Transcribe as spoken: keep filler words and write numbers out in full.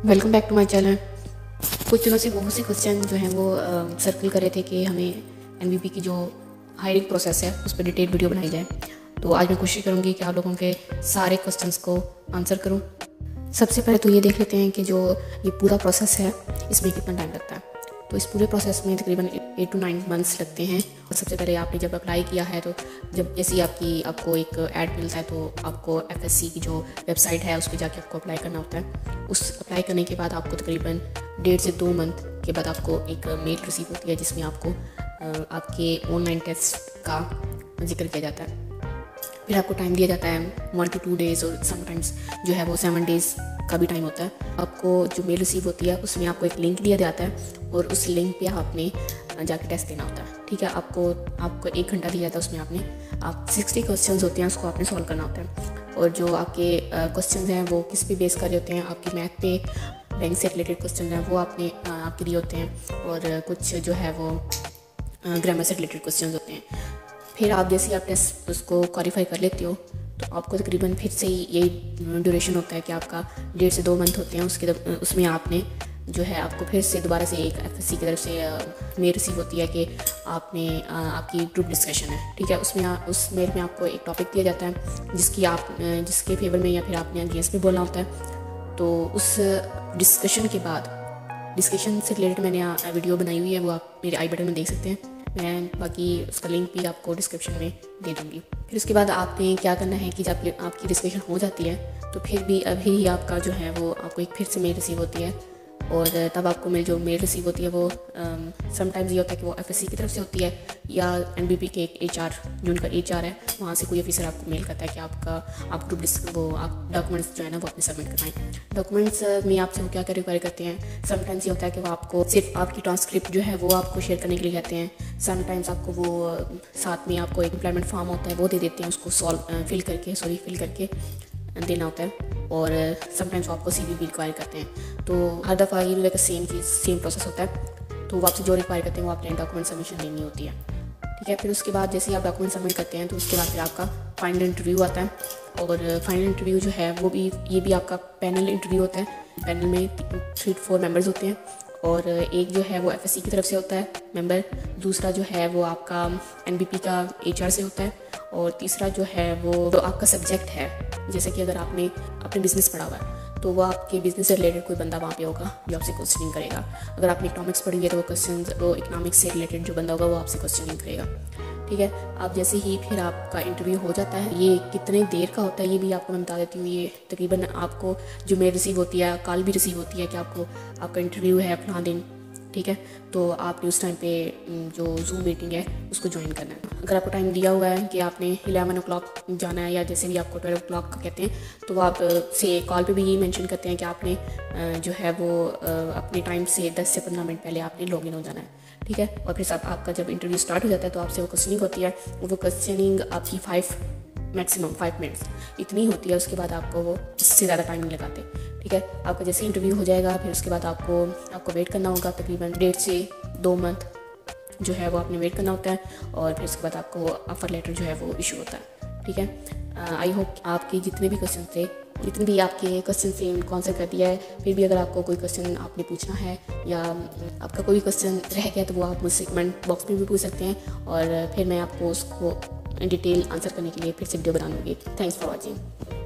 Welcome back to my channel. कुछ दिनों से बहुत से क्वेश्चन जो हैं वो सर्कल कर रहे थे कि हमें एनवीपी की जो हायरिंग प्रोसेस है उस पर डिटेल वीडियो बनाई जाए। तो आज मैं कोशिश करूँगी कि आप लोगों के सारे क्वेश्चंस को आंसर करूँ। सबसे पहले तो ये देख लेते हैं कि जो ये पूरा प्रोसेस है इसमें कितना टाइम लगता है। तो इस पूरे प्रोसेस में तकरीबन एट टू नाइन मंथ्स लगते हैं। और सबसे पहले आपने जब अप्लाई किया है तो जब जैसे ही आपकी आपको एक ऐड मिलता है तो आपको एफएससी की जो वेबसाइट है उस पर जाके आपको अप्लाई करना होता है। उस अप्लाई करने के बाद आपको तकरीबन डेढ़ से दो मंथ के बाद आपको एक मेल रिसीव होती है जिसमें आपको आपके ऑनलाइन टेस्ट का जिक्र किया जाता है। फिर आपको टाइम दिया जाता है वन टू टू डेज़ और समटाइम्स जो है वो सेवन डेज़ का भी टाइम होता है। आपको जो मेल रिसीव होती है उसमें आपको एक लिंक दिया जाता है और उस लिंक पे आपने जाके टेस्ट देना होता है। ठीक है, आपको आपको एक घंटा दिया जाता है, उसमें आपने आप सिक्सटी क्वेश्चंस होते हैं उसको आपने सॉल्व करना होता है। और जो आपके क्वेश्चंस हैं वो किस पे बेस कर रहे होते हैं, आपकी मैथ पे बैंक से रिलेटेड क्वेश्चन हैं वो आपने आपके लिए होते हैं और कुछ जो है वो ग्रामर से रिलेटेड क्वेश्चन होते हैं। फिर आप जैसे आप टेस्ट उसको क्वालिफाई कर लेते हो तो आपको तकरीबन फिर से ही यही ड्यूरेशन होता है कि आपका डेढ़ से दो मंथ होते हैं। उसके उसमें आपने जो है आपको फिर से दोबारा से एक एफएससी की तरफ से मेल रिसीव होती है कि आपने आपकी ग्रुप डिस्कशन है। ठीक है, उसमें आ, उस मेल में आपको एक टॉपिक दिया जाता है जिसकी आप जिसके फेवर में या फिर आपने अगेंस्ट में बोलना होता है। तो उस डिस्कशन के बाद डिस्कशन से रिलेटेड मैंने वीडियो बनाई हुई है, वो आप मेरे आई बटन में देख सकते हैं। मैं बाकी उसका लिंक भी आपको डिस्क्रिप्शन में दे दूँगी। फिर उसके बाद आपने क्या करना है कि जब आपकी डिस्कशन हो जाती है तो फिर भी अभी ही आपका जो है वो आपको एक फिर से मेल रिसीव होती है और तब आपको मेल जो मेल रिसीव होती है वो समटाइम्स ये होता है कि वो एफएससी की तरफ से होती है या एनबीपी के एक एचआर जो उनका एचआर है वहाँ से कोई ऑफिसर आपको मेल करता है कि आपका आप ग्रुप वो आप डॉक्यूमेंट्स जो है ना वो अपने सबमिट करवाएं। डॉक्यूमेंट्स में आपसे वो क्या क्या रिक्वायर करते हैं, समटाइम्स ये होता है कि वो आपको सिर्फ आपकी ट्रांसक्रिप्ट जो है वो आपको शेयर करने के लिए कहते हैं। समटाइम्स आपको वो साथ में आपको एक एम्प्लॉयमेंट फॉर्म होता है वो दे देते हैं, उसको सॉल्व फिल करके सॉरी फिल करके देना होता है। और समटाइम्स आपको सीवी भी रिक्वायर करते हैं। तो हर दफ़ा ये नहीं सेम चीज़ सेम प्रोसेस होता है। तो वो आपसे जो रिक्वायर करते हैं वो आपने डॉक्यूमेंट सबमिशन देनी होती है। ठीक है, फिर उसके बाद जैसे ही आप डॉक्यूमेंट सबमिट करते हैं तो उसके बाद फिर आपका फाइनल इंटरव्यू आता है। और फाइनल इंटरव्यू जो है वो भी ये भी आपका पैनल इंटरव्यू होता है। पैनल में थ्री फोर मेंबर्स होते हैं और एक जो है वो एफएससी की तरफ से होता है मेंबर, दूसरा जो है वो आपका एनबीपी का एचआर से होता है और तीसरा जो है वो जो आपका सब्जेक्ट है। जैसे कि अगर आपने अपने बिजनेस पढ़ा हुआ है तो वो आपके बिजनेस से रिलेटेड कोई बंदा वहाँ पे होगा जो आपसे क्वेश्चनिंग करेगा। अगर आपने इकोनॉमिक्स पढ़ी है तो वो क्वेश्चन वो इकोनॉमिक्स से रिलेटेड जो बंदा होगा वो आपसे क्वेश्चनिंग करेगा। ठीक है, आप जैसे ही फिर आपका इंटरव्यू हो जाता है, ये कितने देर का होता है ये भी आपको मैं बता देती हूँ। ये तकरीबन आपको जो मेल रिसीव होती है कल भी रिसीव होती है कि आपको आपका इंटरव्यू है फलाना दिन। ठीक है, तो आपने उस टाइम पे जो जूम मीटिंग है उसको ज्वाइन करना है। अगर आपको टाइम दिया हुआ है कि आपने इलेवन ओ क्लॉक जाना है या जैसे भी आपको ट्वेल्व ओ क्लॉक कहते हैं तो आप से कॉल पे भी यही मेंशन करते हैं कि आपने जो है वो अपने टाइम से दस से पंद्रह मिनट पहले आपने लॉग इन हो जाना है। ठीक है, और फिर आप, आपका जब इंटरव्यू स्टार्ट हो जाता है तो आपसे वो क्वेश्चनिंग होती है। वो क्वेश्चनिंग आपकी फाइव मैक्सिमम फाइव मिनट्स इतनी होती है। उसके बाद आपको वो इससे ज़्यादा टाइम नहीं लगाते। ठीक है, आपका जैसे इंटरव्यू हो जाएगा फिर उसके बाद आपको आपको वेट करना होगा तकरीबन डेढ़ से दो मंथ जो है वो आपने वेट करना होता है और फिर उसके बाद आपको ऑफर लेटर जो है वो इशू होता है। ठीक है, आई होप आपके जितने भी क्वेश्चन थे जितने भी आपके क्वेश्चन से उनको आंसर कर दिया है। फिर भी अगर आपको कोई क्वेश्चन आपने पूछना है या आपका कोई क्वेश्चन रह गया तो वो आप मुझसे कमेंट बॉक्स में भी पूछ सकते हैं और फिर मैं आपको उसको डिटेल आंसर करने के लिए फिर से वीडियो बना लूँगी। Thanks for watching.